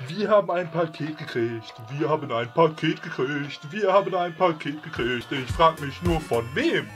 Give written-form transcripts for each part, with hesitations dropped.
Wir haben ein Paket gekriegt. Wir haben ein Paket gekriegt. Wir haben ein Paket gekriegt. Ich frage mich nur von wem.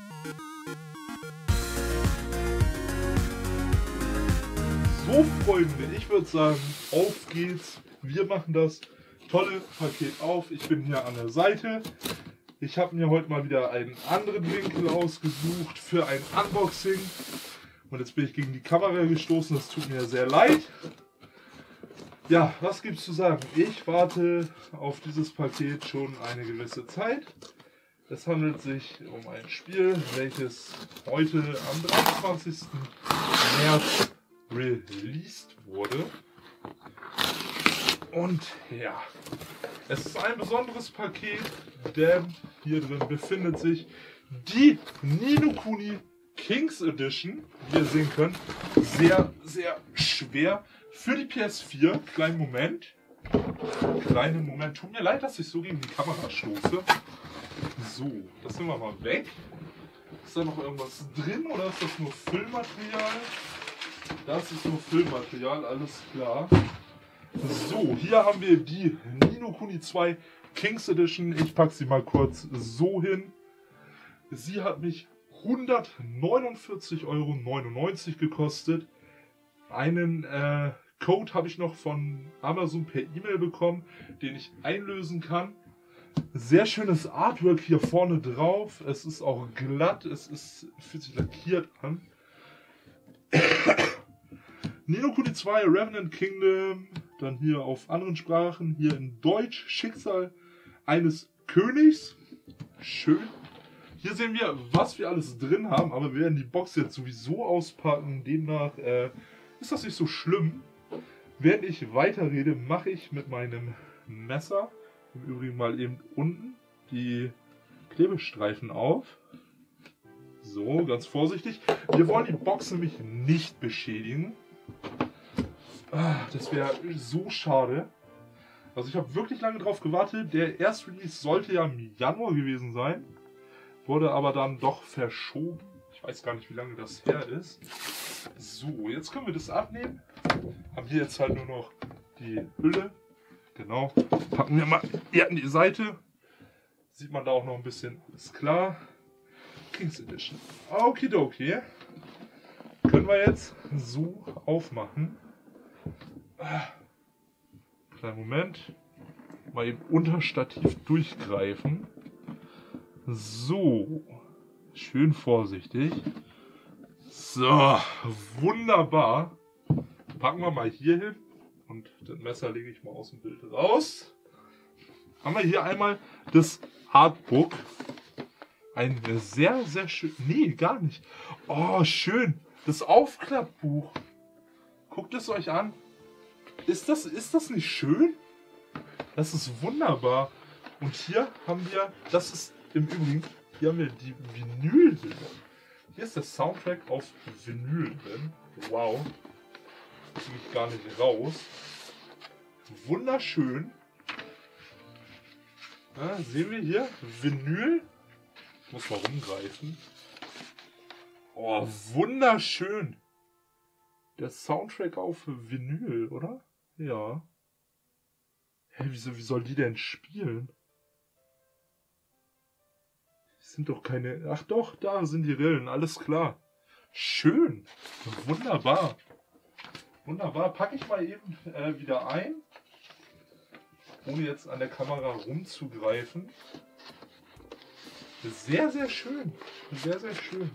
So, Freunde, ich würde sagen, auf geht's. Wir machen das tolle Paket auf. Ich bin hier an der Seite. Ich habe mir heute mal wieder einen anderen Winkel ausgesucht für ein Unboxing. Und jetzt bin ich gegen die Kamera gestoßen. Das tut mir sehr leid. Ja, was gibt's zu sagen? Ich warte auf dieses Paket schon eine gewisse Zeit. Es handelt sich um ein Spiel, welches heute am 23. März released wurde. Und ja, es ist ein besonderes Paket, denn hier drin befindet sich die Ni no Kuni Kings Edition. Wie ihr sehen könnt, sehr, sehr schwer für die PS4. Kleinen Moment. Tut mir leid, dass ich so gegen die Kamera stoße. So, das nehmen wir mal weg. Ist da noch irgendwas drin oder ist das nur Füllmaterial? Das ist nur Füllmaterial, alles klar. So, hier haben wir die Ni no Kuni 2 Kings Edition. Ich packe sie mal kurz so hin. Sie hat mich 149,99 € gekostet. Einen Code habe ich noch von Amazon per E-Mail bekommen, den ich einlösen kann. Sehr schönes Artwork hier vorne drauf. Es ist auch glatt, fühlt sich lackiert an. Ni no Kuni 2 Revenant Kingdom, dann hier auf anderen Sprachen, hier in Deutsch Schicksal eines Königs. Schön. Hier sehen wir, was wir alles drin haben, aber wir werden die Box jetzt sowieso auspacken. Demnach ist das nicht so schlimm. Während ich weiterrede, mache ich mit meinem Messer, im Übrigen mal eben unten, die Klebestreifen auf. So, ganz vorsichtig. Wir wollen die Box nämlich nicht beschädigen. Das wäre so schade. Also ich habe wirklich lange drauf gewartet. Der Erstrelease sollte ja im Januar gewesen sein. Wurde aber dann doch verschoben. Ich weiß gar nicht, wie lange das her ist. So, jetzt können wir das abnehmen. Haben hier jetzt halt nur noch die Hülle. Genau. Packen wir mal hier an die Seite. Sieht man da auch noch ein bisschen. Ist klar. Kings Edition. Okidoki. Können wir jetzt so aufmachen. Kleinen Moment. Mal eben unter Stativ durchgreifen. So. Schön vorsichtig. So. Wunderbar. Packen wir mal hier hin. Und das Messer lege ich mal aus dem Bild raus. Haben wir hier einmal das Artbook. Ein sehr, sehr schön. Nee, gar nicht. Oh, schön. Das Aufklappbuch. Guckt es euch an. Ist das nicht schön? Das ist wunderbar. Und hier haben wir, das ist im Übrigen, hier haben wir die Vinyl drin. Hier ist der Soundtrack auf Vinyl drin. Wow. Das kriege ich gar nicht raus. Wunderschön. Ja, sehen wir hier Vinyl. Ich muss mal rumgreifen. Oh, wunderschön. Der Soundtrack auf Vinyl, oder? Ja. Hä, wie soll die denn spielen? Das sind doch keine... Ach doch, da sind die Rillen, alles klar. Schön. Wunderbar. Wunderbar. Packe ich mal eben wieder ein. Ohne jetzt an der Kamera rumzugreifen. Sehr, sehr schön. Sehr, sehr schön.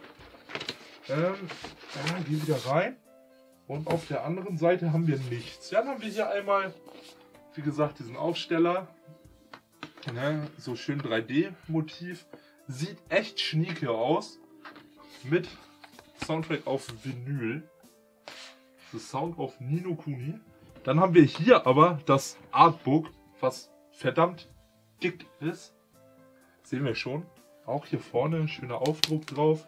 Geh wieder rein. Und auf der anderen Seite haben wir nichts. Ja, dann haben wir hier einmal, wie gesagt, diesen Aufsteller. Ne, so schön 3D-Motiv. Sieht echt schnieke aus. Mit Soundtrack auf Vinyl. Das Sound auf Ni no Kuni. Dann haben wir hier aber das Artbook, was verdammt dick ist. Sehen wir schon. Auch hier vorne schöner Aufdruck drauf.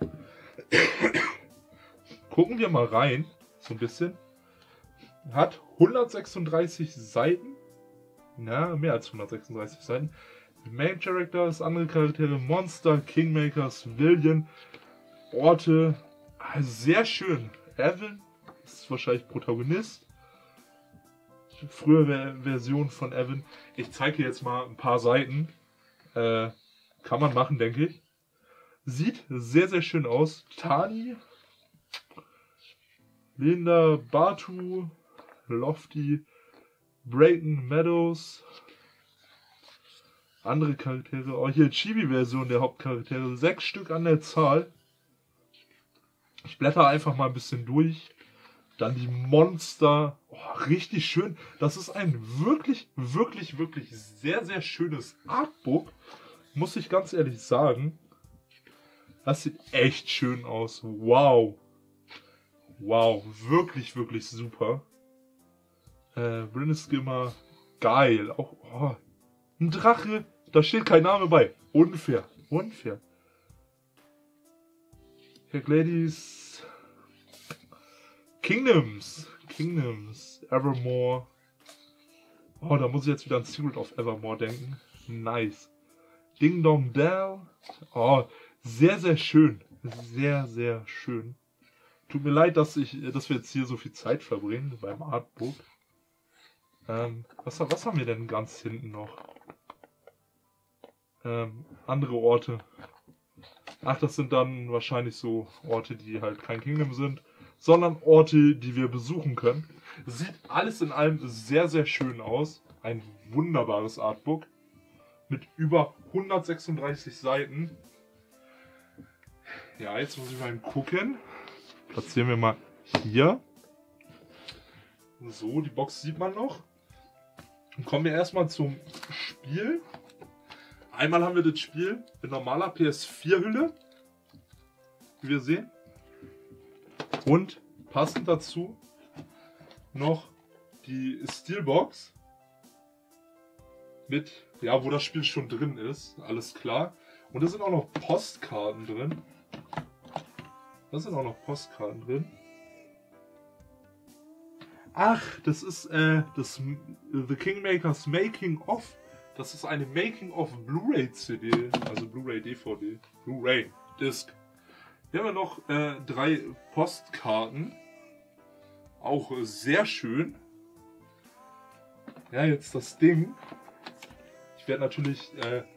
Gucken wir mal rein. So ein bisschen. Hat 136 Seiten. Na, mehr als 136 Seiten. Main Characters, andere Charaktere, Monster, Kingmakers, Villain, Orte. Sehr schön. Evan ist wahrscheinlich Protagonist. frühere Version von Evan. Ich zeige jetzt mal ein paar Seiten. Kann man machen, denke ich. Sieht sehr, sehr schön aus. Tani, Linda, Batu, Lofty, Brayton, Meadows, andere Charaktere. Oh, hier Chibi-Version der Hauptcharaktere. 6 Stück an der Zahl. Ich blätter einfach mal ein bisschen durch. Dann die Monster. Oh, richtig schön. Das ist ein wirklich, wirklich, wirklich sehr, sehr schönes Artbook. Muss ich ganz ehrlich sagen. Das sieht echt schön aus. Wow. Wow. Wirklich, wirklich super. Brynskimmer. Geil. Auch ein Drache. Da steht kein Name bei. Unfair. Unfair. Herr Gladys. Kingdoms. Evermore. Oh, da muss ich jetzt wieder an Secret of Evermore denken. Nice. Ding Dong Dell. Oh, sehr, sehr schön. Sehr, sehr schön. Tut mir leid, dass wir jetzt hier so viel Zeit verbringen beim Artbook. Was haben wir denn ganz hinten noch? Andere Orte. Ach, das sind dann wahrscheinlich so Orte, die halt kein Kingdom sind, sondern Orte, die wir besuchen können. Sieht alles in allem sehr, sehr schön aus. Ein wunderbares Artbook mit über 136 Seiten. Ja, jetzt muss ich mal gucken. Platzieren wir mal hier. So, die Box sieht man noch. Dann kommen wir erstmal zum Spiel. Einmal haben wir das Spiel in normaler PS4-Hülle, wie wir sehen. Und passend dazu noch die Steelbox mit, ja, wo das Spiel schon drin ist, alles klar. Und da sind auch noch Postkarten drin. Ach, das ist das The Kingmakers Making of. Das ist eine Making of Blu-ray CD, also Blu-ray DVD, Blu-ray Disc. Hier haben wir noch 3 Postkarten. Auch sehr schön. Ja, jetzt das Ding. Ich werde natürlich,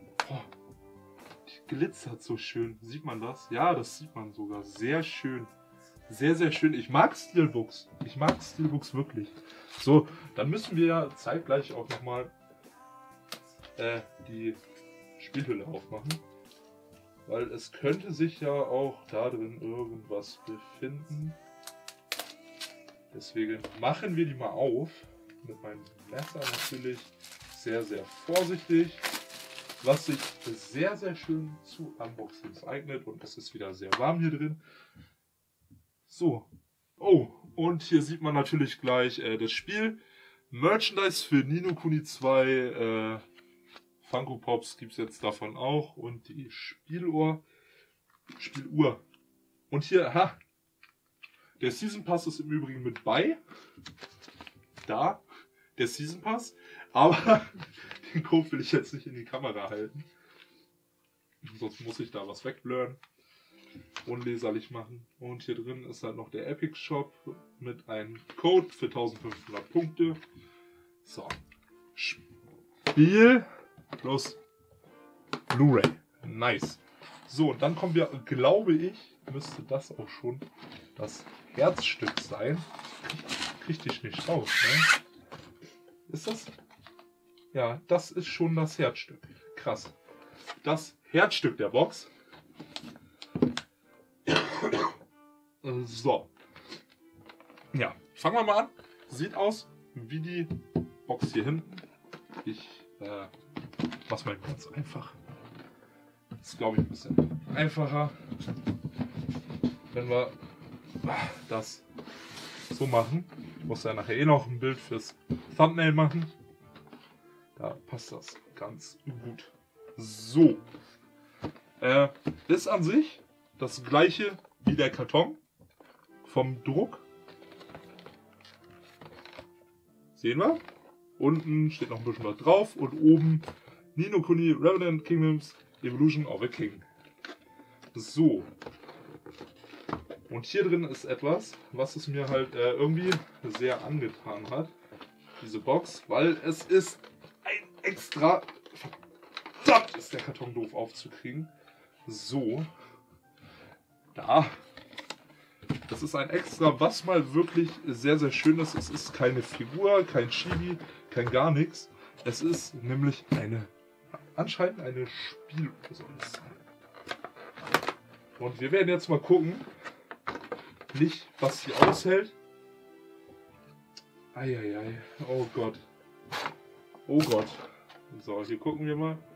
die glitzert so schön. Sieht man das? Ja, das sieht man sogar. Sehr schön. Sehr, sehr schön. Ich mag Steelbooks. Ich mag Steelbooks wirklich. So, dann müssen wir ja zeitgleich auch nochmal die Spielhülle aufmachen. Weil es könnte sich ja auch da drin irgendwas befinden. Deswegen machen wir die mal auf. Mit meinem Messer natürlich sehr, sehr vorsichtig. Was sich sehr, sehr schön zu Unboxings eignet. Und es ist wieder sehr warm hier drin. So. Oh, und hier sieht man natürlich gleich das Spiel. Merchandise für Ni no Kuni 2. Funko Pops gibt es jetzt davon auch. Und die Spieluhr. Und hier, der Season Pass ist im Übrigen mit bei. Da, der Season Pass. Aber den Code will ich jetzt nicht in die Kamera halten. Sonst muss ich da was wegblurren. Unleserlich machen. Und hier drin ist halt noch der Epic Shop mit einem Code für 1500 Punkte. So. Spiel plus Blu-ray. Nice. So, und dann kommen wir, glaube ich, müsste das auch schon das Herzstück sein. Krieg ich nicht raus, ne? Ist das? Ja, das ist schon das Herzstück. Krass. Das Herzstück der Box. So. Ja, fangen wir mal an. Sieht aus wie die Box hier hinten. Ich mach's mal ganz einfach. Das ist, glaube ich, ein bisschen einfacher, wenn wir das so machen. Ich muss ja nachher eh noch ein Bild fürs Thumbnail machen. Da passt das ganz gut. So. Ist an sich das gleiche wie der Karton vom Druck. Sehen wir. Unten steht noch ein bisschen was drauf und oben Ni no Kuni Revenant Kingdoms Evolution of a King. So. Und hier drin ist etwas, was es mir halt irgendwie sehr angetan hat. diese Box, weil es ist ein extra... Verdammt, ist der Karton doof aufzukriegen. So. Da. Das ist ein extra, was mal wirklich sehr, sehr schön ist. Es ist keine Figur, kein Chibi, kein gar nichts. Es ist nämlich anscheinend eine Spiel. Soll es sein. Und wir werden jetzt mal gucken, nicht was sie aushält. Eieiei, oh Gott. Oh Gott. So, hier gucken wir mal.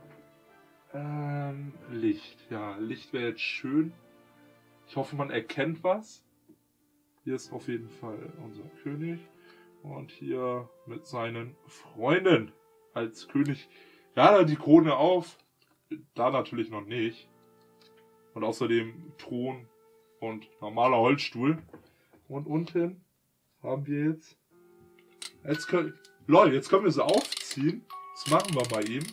Licht. Ja, Licht wäre jetzt schön. Ich hoffe, man erkennt was. Hier ist auf jeden Fall unser König. Und hier mit seinen Freunden als König. Ja, die Krone auf. Da natürlich noch nicht. Und außerdem Thron und normaler Holzstuhl. Und unten haben wir jetzt... jetzt können wir sie aufziehen. Das machen wir mal eben.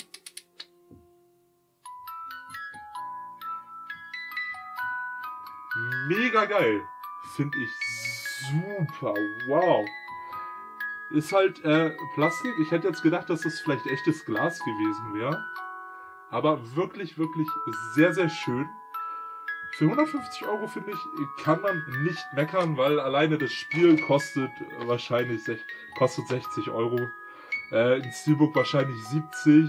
Mega geil. Finde ich super. Wow. Ist halt Plastik. Ich hätte jetzt gedacht, dass das vielleicht echtes Glas gewesen wäre. Aber wirklich, wirklich sehr, sehr schön. Für 150 € finde ich, kann man nicht meckern, weil alleine das Spiel kostet wahrscheinlich 60 €. Ein Steelbook wahrscheinlich 70.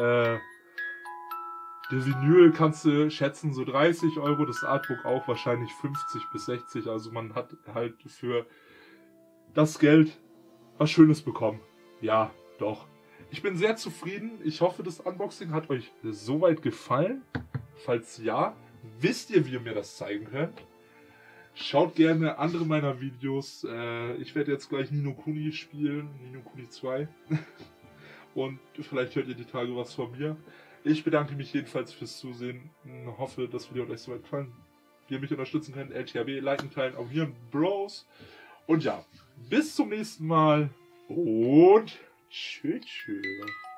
Der Vinyl kannst du schätzen so 30 €, das Artbook auch wahrscheinlich 50 bis 60. Also man hat halt für das Geld was Schönes bekommen. Ja, doch. Ich bin sehr zufrieden. Ich hoffe, das Unboxing hat euch soweit gefallen. Falls ja, wisst ihr, wie ihr mir das zeigen könnt. Schaut gerne andere meiner Videos. Ich werde jetzt gleich Ni no Kuni spielen, Ni no Kuni 2. Und vielleicht hört ihr die Tage was von mir. Ich bedanke mich jedenfalls fürs Zusehen. Hoffe, das Video hat euch soweit gefallen. Wie ihr mich unterstützen könnt, LTHB, liken, teilen, abonnieren, Bros. Und ja, bis zum nächsten Mal und tschüss.